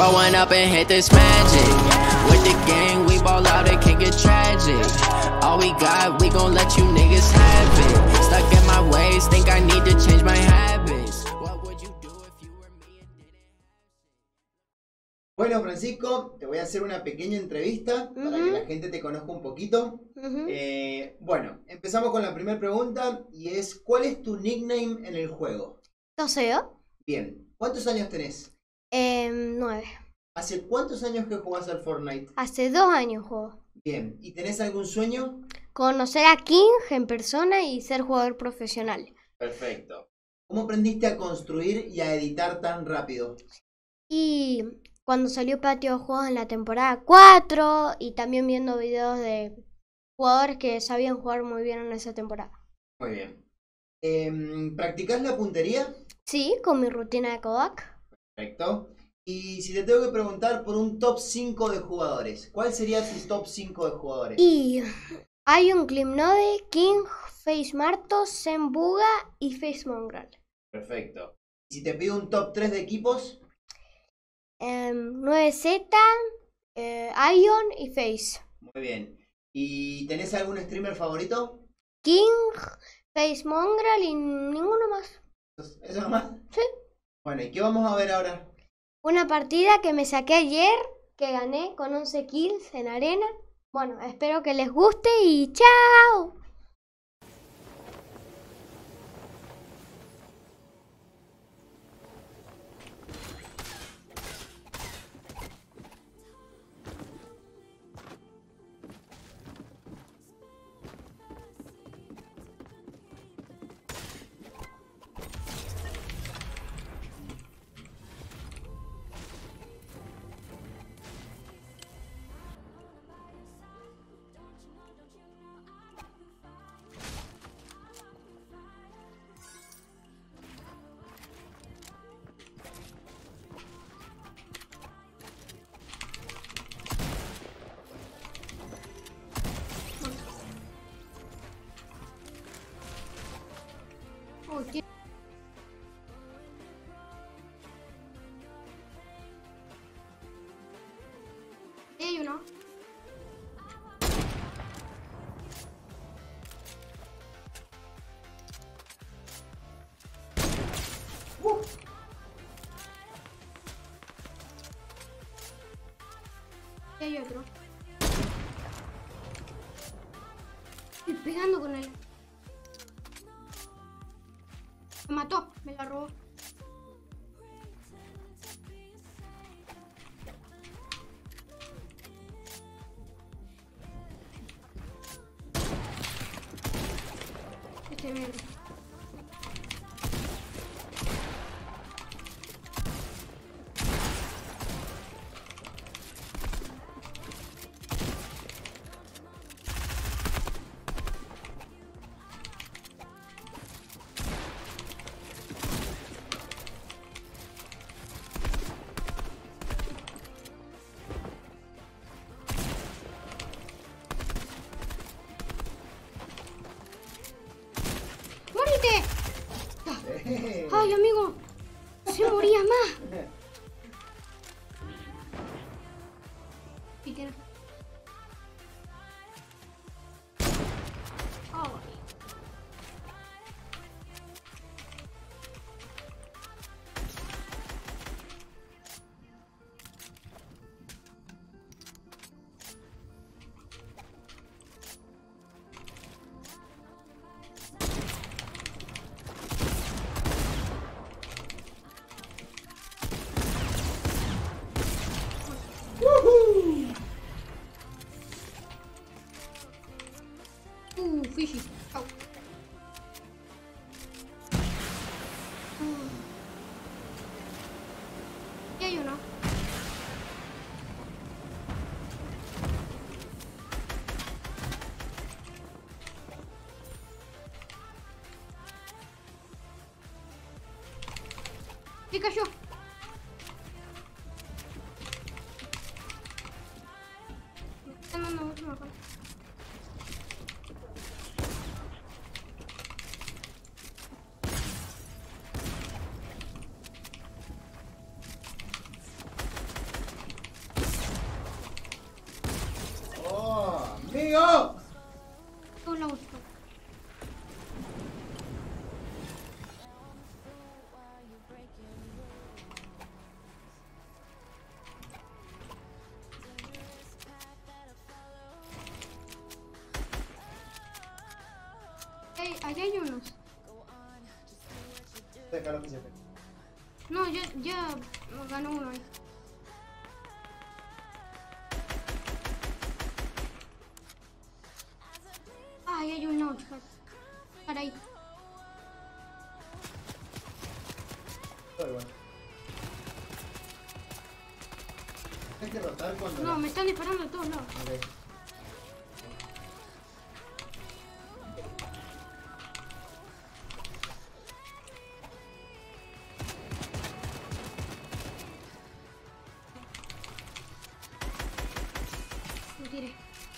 growing up and hit this magic. With the gang, we ball out, it can get tragic. All we got, we gon' let you niggas have it. Stuck in my ways, think I need to change my habits. What would you do if you were me and didn't have... Bueno, Francisco, te voy a hacer una pequeña entrevista para que la gente te conozca un poquito. Bueno, empezamos con la primera pregunta y es, ¿cuál es tu nickname en el juego? Toseo. Bien, ¿cuántos años tenés? 9. ¿Hace cuántos años que jugás al Fortnite? Hace 2 años juego. Bien, ¿y tenés algún sueño? Conocer a King en persona y ser jugador profesional. Perfecto. ¿Cómo aprendiste a construir y a editar tan rápido? Y cuando salió Patio de Juegos en la temporada 4 y también viendo videos de jugadores que sabían jugar muy bien en esa temporada. Muy bien. ¿Practicás la puntería? Sí, con mi rutina de Kodak. Perfecto. Y si te tengo que preguntar por un top 5 de jugadores, ¿cuál sería tu top 5 de jugadores? Y hay un Climnode, King, Face Marto, Zenbuga y Face Mongrel. Perfecto. Si te pido un top 3 de equipos. 9Z, Ion y Face. Muy bien. ¿Y tenés algún streamer favorito? King, Face Mongrel y ninguno más. ¿Eso nomás? Sí. Bueno, ¿y qué vamos a ver ahora? Una partida que me saqué ayer, que gané con 11 kills en arena. Bueno, espero que les guste y ¡chao! Hay uno. Hay otro. Estoy pegando con él. Me mató, me la robó. Este mierda. Ay, amigo, se moría más. Peter. Ay. Fishy. Au. Y hay uno. Y cayó. Están dando mucho mejor. amigo! Todos la busco. Allá hay unos. Déjalo que se pegue. No, ya ganó uno ahí. Ahí hay un launchpad. Para ahí. Todo igual. Hay que rotar cuando... No, me están disparando de todos lados. Ok. Lo tiré.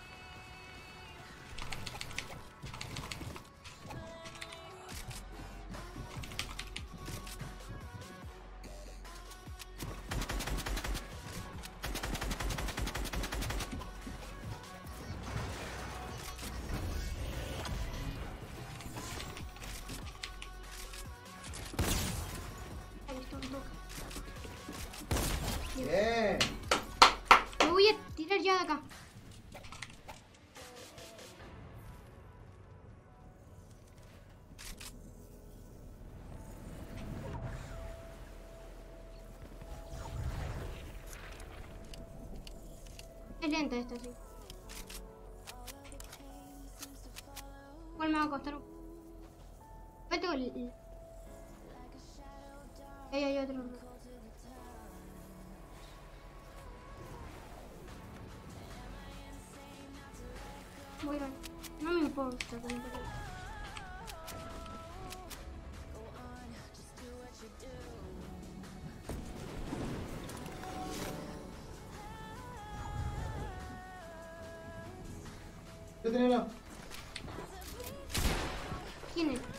Ahí está un toque. Bien. Me voy a tirar ya de acá. Es lenta esta, sí. Igual me va a costar un... Ahí tengo ahí hay otro. Bueno, no me importa. Yo tenía... ¿Quién es?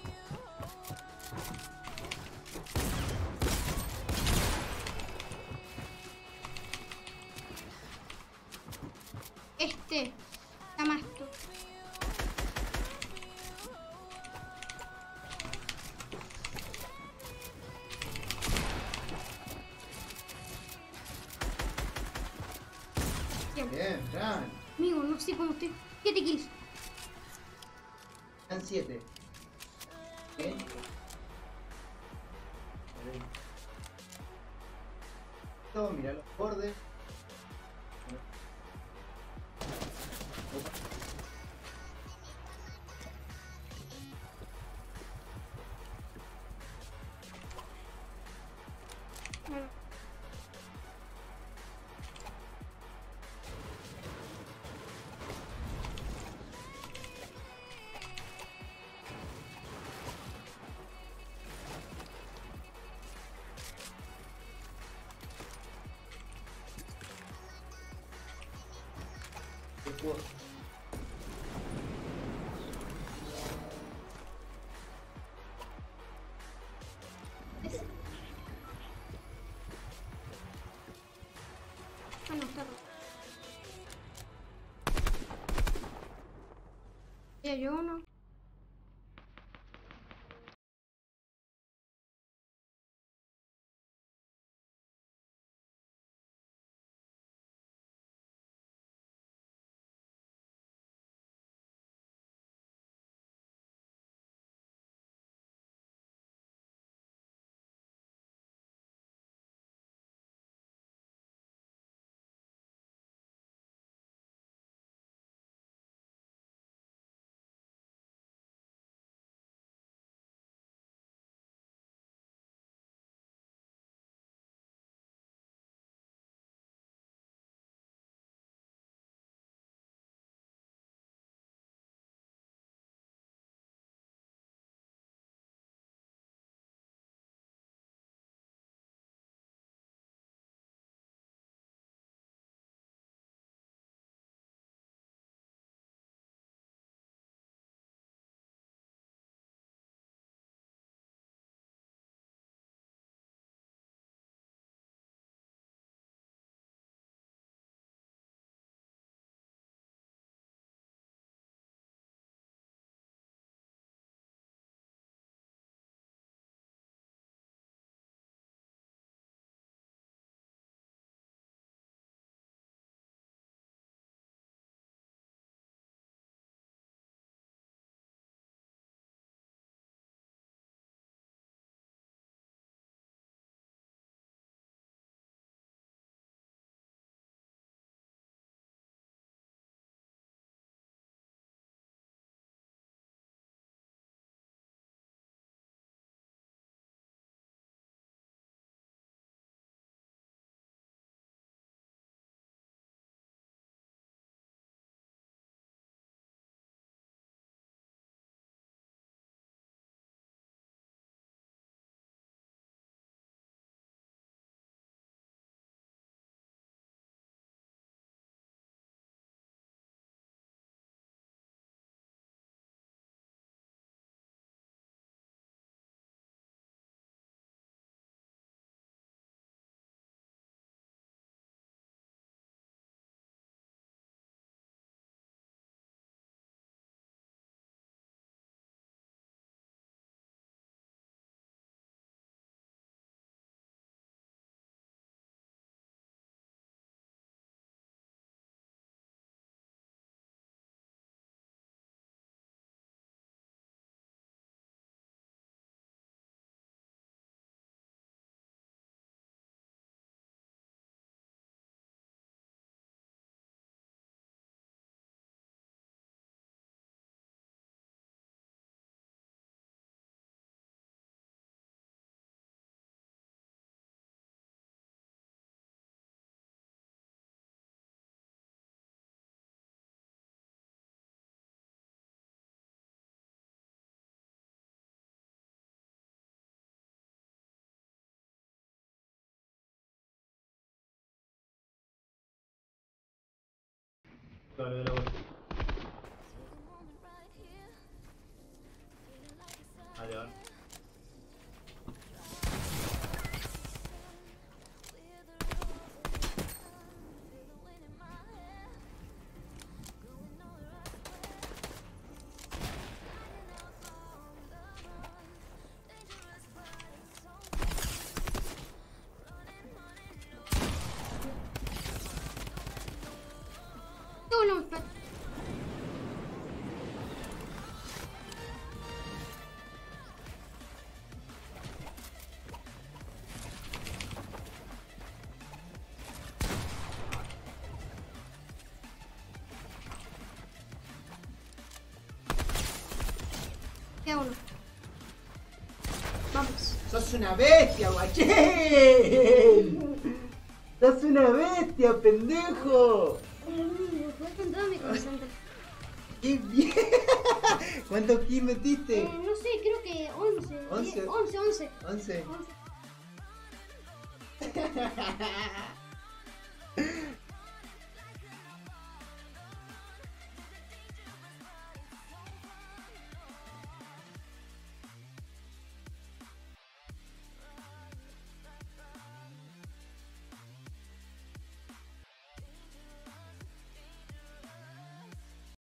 Este. Camasto. Bien. Bien, Fran. Amigo, no sé cómo estoy. 7 kills. Están 7. Bien. Todo, mira los bordes. Bueno. Ah, no, está roto. Ya yo uno. Dale, dale, dale, dale. Queda uno. Vamos. ¡Sos una bestia, guachín! ¡Sos una bestia, pendejo! Fue con todo mi concentración. ¡Qué bien! ¿Cuántos kills metiste? No sé, creo que 11. 11. 11. 11.